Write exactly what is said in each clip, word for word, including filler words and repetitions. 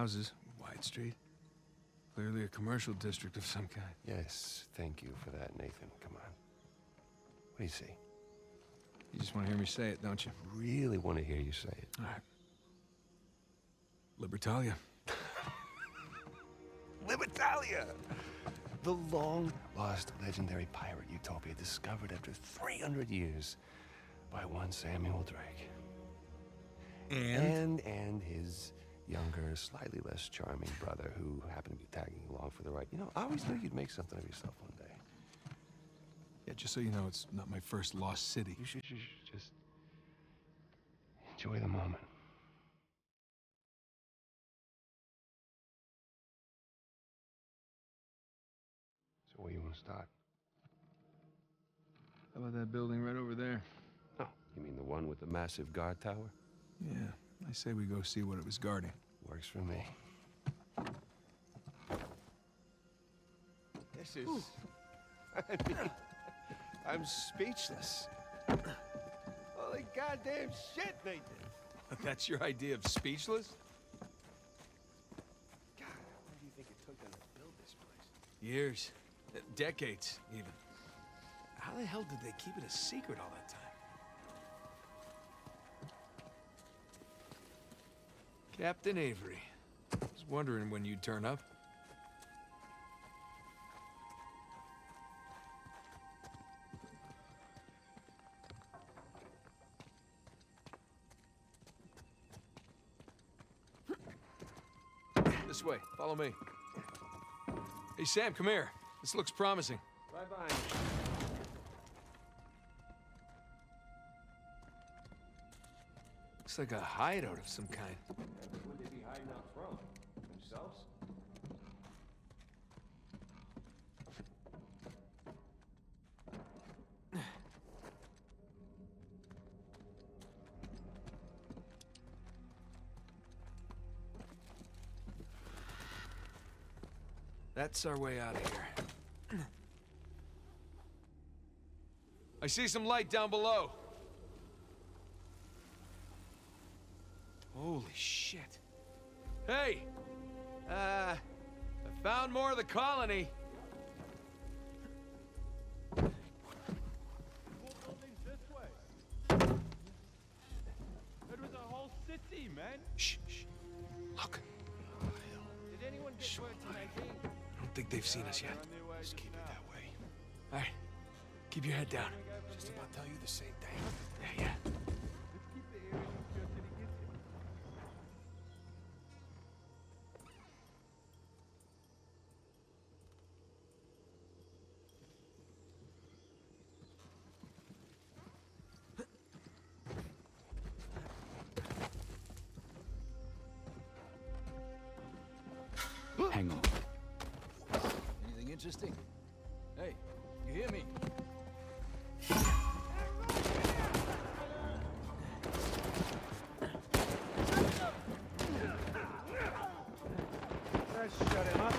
houses, wide street. Clearly a commercial district of some kind. Yes, thank you for that, Nathan. Come on. What do you see? You just want to hear me say it, don't you? Really want to hear you say it. All right. Libertalia. Libertalia! The long-lost legendary pirate utopia discovered after three hundred years by one Samuel Drake. And? And, and his younger, slightly less charming brother who happened to be tagging along for the ride. You know, I always knew you'd make something of yourself one day. Yeah, just so you know, it's not my first lost city. You should, you should just enjoy the moment. So where you want to start? How about that building right over there? Oh, you mean the one with the massive guard tower? Yeah, I say we go see what it was guarding. Works for me. This is... I mean, I'm speechless. Holy goddamn shit, Nathan! That's your idea of speechless? God, what do you think it took them to build this place? Years. Uh, decades, even. How the hell did they keep it a secret all that time? Captain Avery. Was wondering when you'd turn up. This way. Follow me. Hey, Sam, come here. This looks promising. Right behind you. Looks like a hideout of some kind. Where'd they be hiding out from? Themselves? That's our way out of here. I see some light down below. Holy shit. Hey! Uh, I found more of the colony. More buildings this way. It was a whole city, man. Shh, shh. Look. Did anyone get word tonight? I don't think they've seen us yet. Just keep it that way. All right. Keep your head down. Just about to tell you the same thing. Yeah, yeah. Let's keep the area secure till he gets here. Hang on. Anything interesting? Hey, you hear me? Let's shut him up.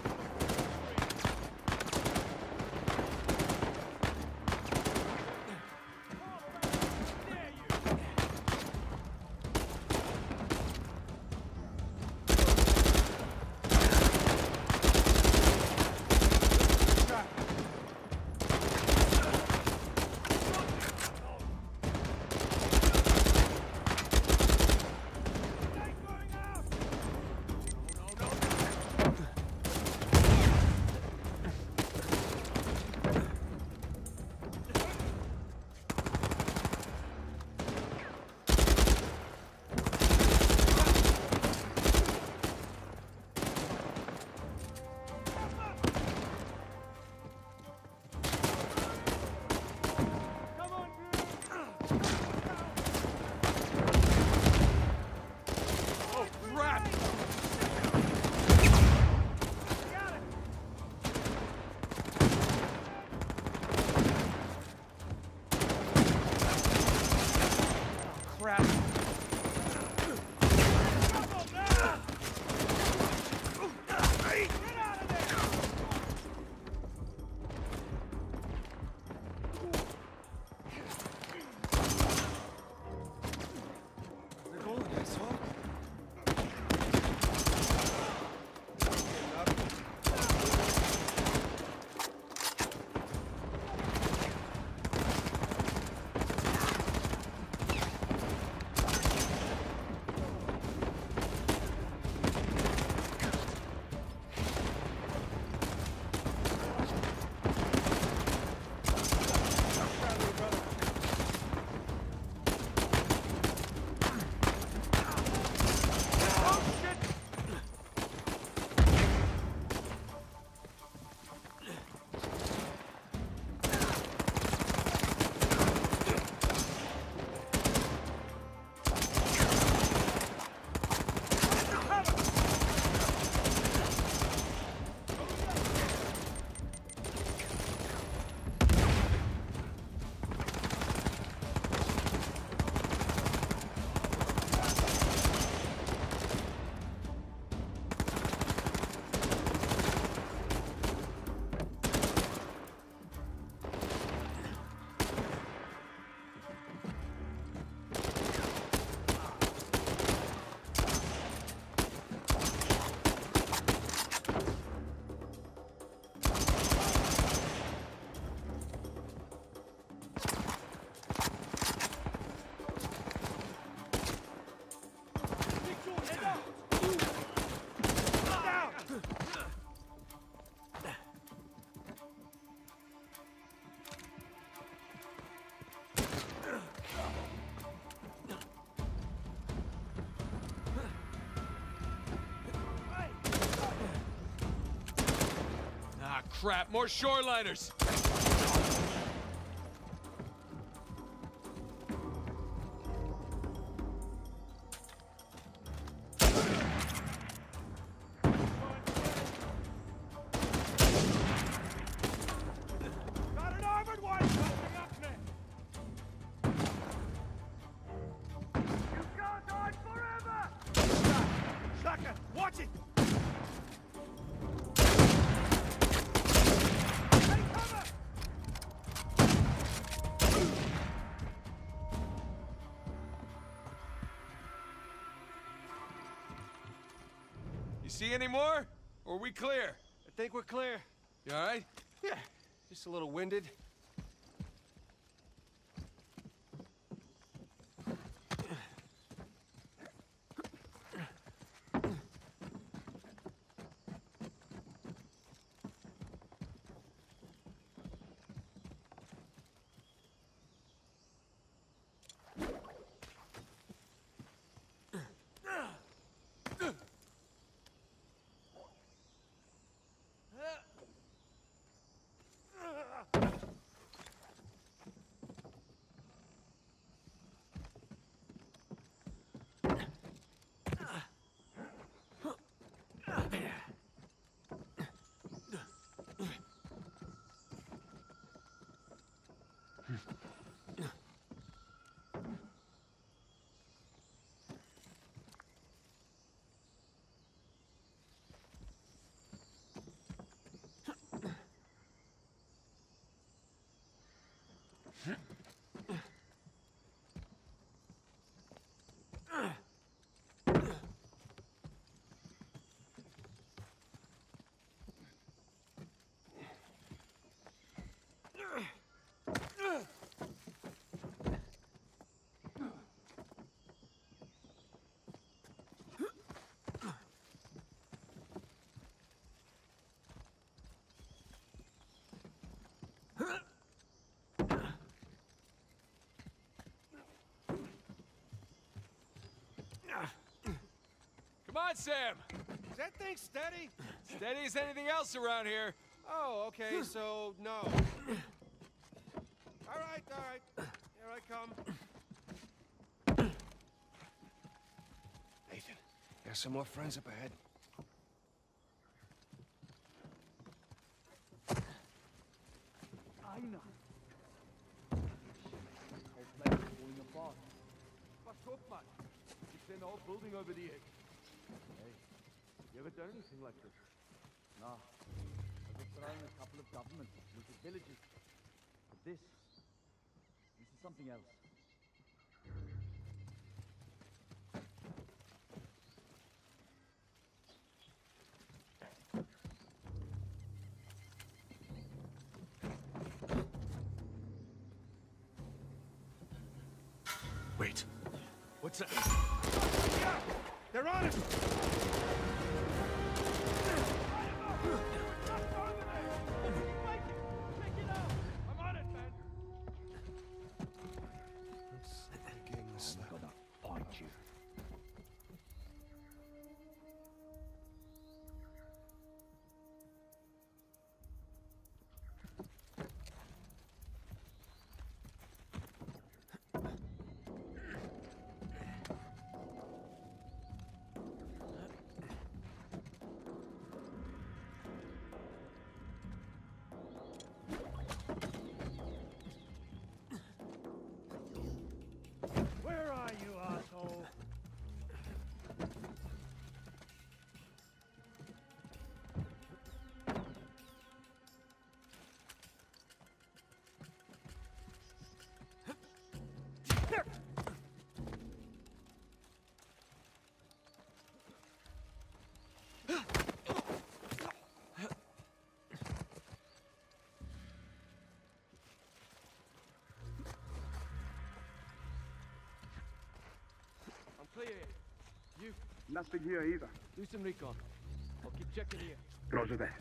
Ah, crap, more shoreliners! Got an armored one coming up there! You can't hide forever! Shaka, watch it! Take cover! You see any more? Or are we clear? I think we're clear. You alright? Yeah, just a little winded. Come on, Sam! Is that thing steady? Steady as anything else around here. Oh, okay, so no. All right, all right. Here I come. Nathan, there's some more friends up ahead. Einer. Whole place is falling apart. What's up, man? It's an old building over the edge. Hey, you ever done anything like this? Nah. I've overthrown a couple of governments, looted villages. But this, this is something else. Wait. What's that? They're on it! I'm on it, man. Getting the slap. I'm gonna find you. Where are you, asshole? I'm clear. You, Nothing here either. do some recon. I'll keep checking here. Roger that.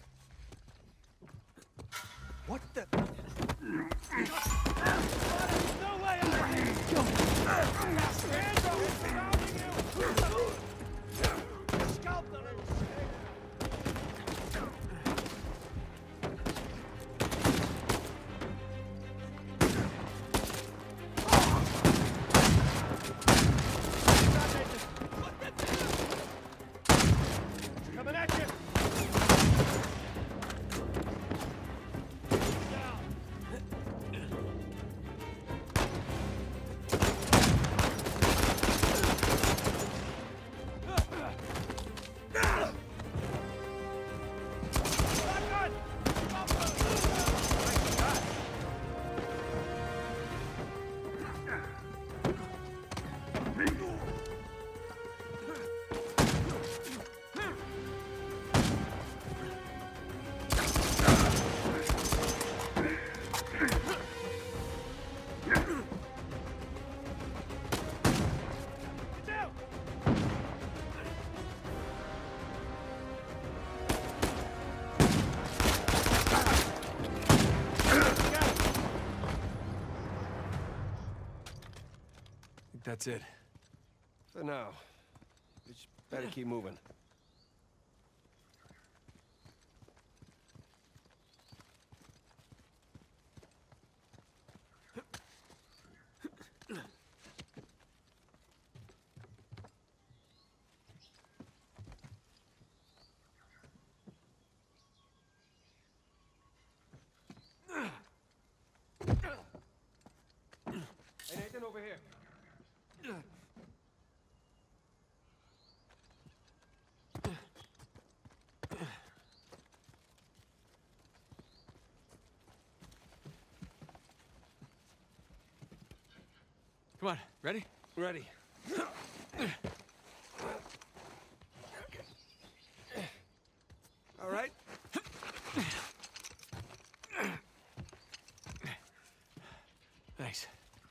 What the? There's no way out of here! Hands up! It's surrounding you! Scalp the little snake! that's it. For now. We just better keep moving. Hey, Nathan, over here. Come on, ready? Ready. All right. Thanks.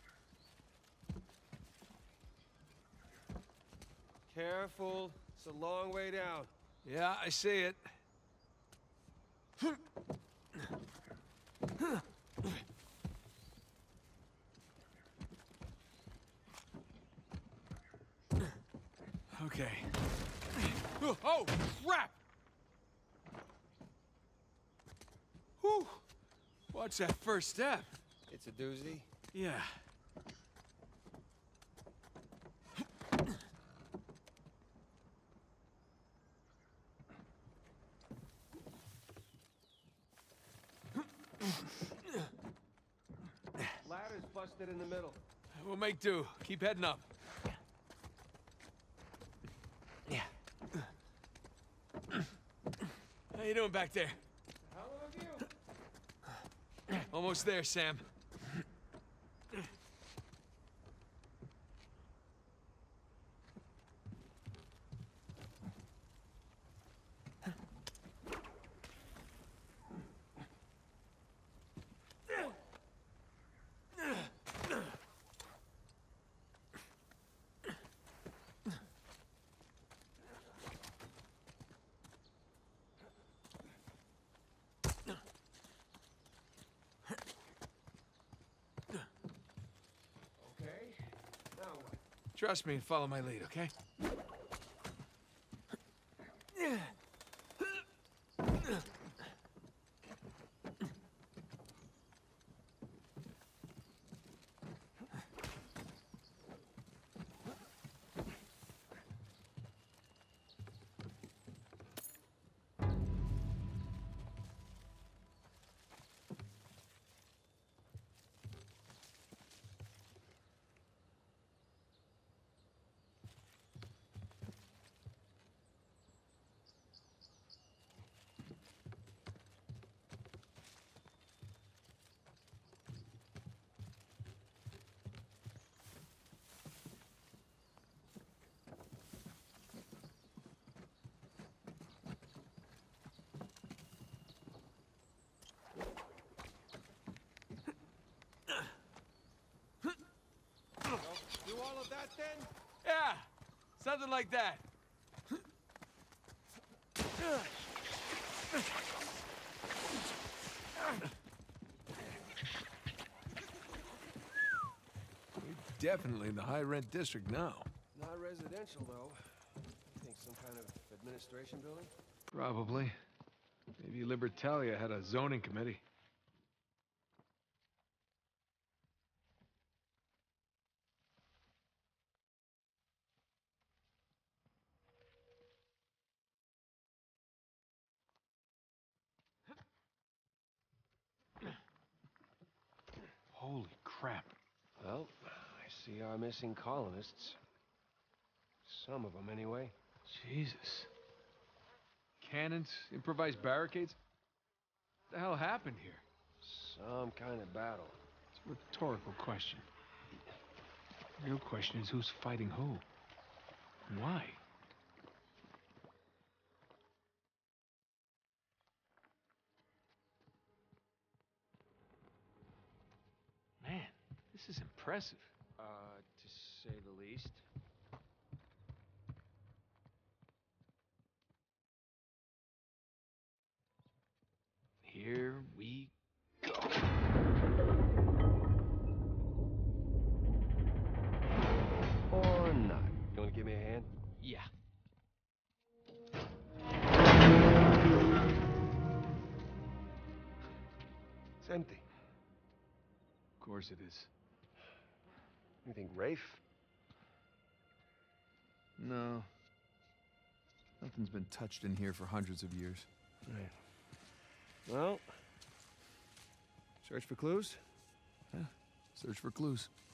Careful. It's a long way down. Yeah, I see it. Okay. Oh, oh, crap! Whew. Watch that first step. It's a doozy. Yeah. Ladder's busted in the middle. We'll make do. Keep heading up. Yeah. How you doing back there? How are you? Almost there, Sam. Trust me and follow my lead, okay? Do all of that then? Yeah, something like that. We're definitely in the high-rent district now. Not residential, though. Think some kind of administration building? Probably. Maybe Libertalia had a zoning committee. Holy crap. Well, I see our missing colonists. Some of them, anyway. Jesus. Cannons? Improvised barricades? What the hell happened here? Some kind of battle. It's a rhetorical question. The real question is who's fighting who? And why? Man, this is impressive. Uh, to say the least. Here we go. can? Yeah. It's empty. Of course it is. You think Rafe? No. Nothing's been touched in here for hundreds of years. Right. Well, search for clues? Yeah. Search for clues.